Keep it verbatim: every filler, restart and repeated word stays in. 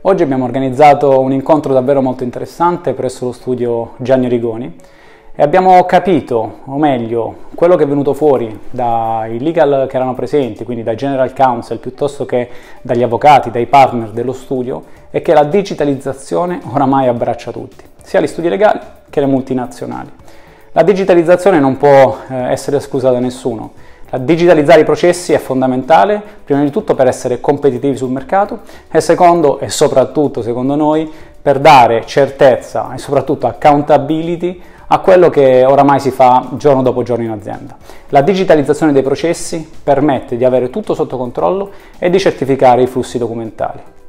Oggi abbiamo organizzato un incontro davvero molto interessante presso lo studio Gianni Rigoni e abbiamo capito, o meglio, quello che è venuto fuori dai legal che erano presenti, quindi dai general counsel piuttosto che dagli avvocati, dai partner dello studio, è che la digitalizzazione oramai abbraccia tutti, sia gli studi legali che le multinazionali. La digitalizzazione non può eh, essere esclusa da nessuno. Digitalizzare i processi è fondamentale, prima di tutto per essere competitivi sul mercato e secondo e soprattutto secondo noi per dare certezza e soprattutto accountability a quello che oramai si fa giorno dopo giorno in azienda. La digitalizzazione dei processi permette di avere tutto sotto controllo e di certificare i flussi documentali.